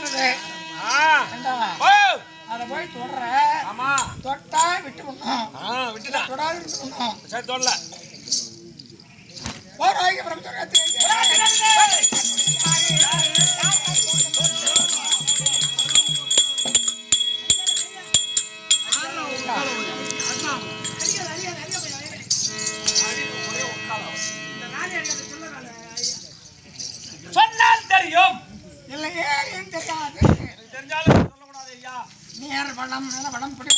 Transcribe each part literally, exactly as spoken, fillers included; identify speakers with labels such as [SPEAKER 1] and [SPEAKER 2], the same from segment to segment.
[SPEAKER 1] இருக்குது. அதை போய் தொடர தொட்டா விட்டு விடணும், விட்டுட்டா தொடாது இருக்கணும். சரி தொடல போறாங்க பிரம்மச்சரியத்தை
[SPEAKER 2] சொன்னால் தெரியும்
[SPEAKER 1] இல்லையே தெரியாது.
[SPEAKER 2] தெரிஞ்சாலும் சொல்லக்கூடாது ஐயா.
[SPEAKER 1] நேர் பணம் நல்ல பணம் பிடி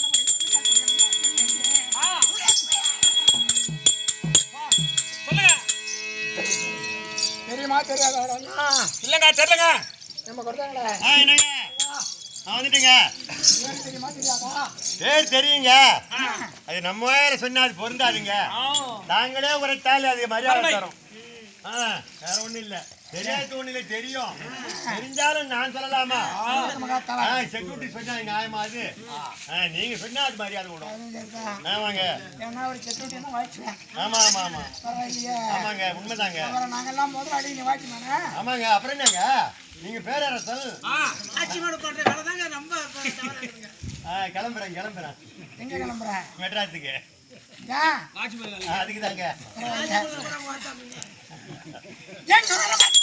[SPEAKER 2] சொல்லுங்க.
[SPEAKER 1] தெரியுமா தெரியாதா?
[SPEAKER 2] இல்லங்க தெரியலங்க.
[SPEAKER 1] நம்ம கொடுத்தாங்களே
[SPEAKER 3] என்னங்க நான் வந்துட்டேங்க.
[SPEAKER 1] தெரியுமா தெரியாதா?
[SPEAKER 3] பேர் தெரியுங்க. அது நம்ம வேற சொன்னா அது பொருந்தாதுங்க. நாங்களே உரைத்தால் அது மரியாதை தரும். வேற ஒண்ணும் இல்ல. தெரியாது ஒண்ணு இல்ல, தெரியும். தெரிஞ்சாலும் நான் சொல்லலாமா? செக்யூரிட்டி சொன்னா நியாயமா அது? நீங்க சொன்னா அது மரியாதை விடும். ஆமாங்க. ஆமா ஆமா ஆமா ஆமாங்க, உண்மைதாங்க.
[SPEAKER 1] நாங்கெல்லாம் முதலாளி நீ வாட்ச்மேனா?
[SPEAKER 3] ஆமாங்க. அப்புறம் என்னங்க நீங்க பேரரசல்? கிளம்புறேன் கிளம்புறேன்.
[SPEAKER 1] எங்க கிளம்புற?
[SPEAKER 3] மெட்ராஸுக்கு. அதுக்கு தாங்க.
[SPEAKER 1] ஏன் சொல்ற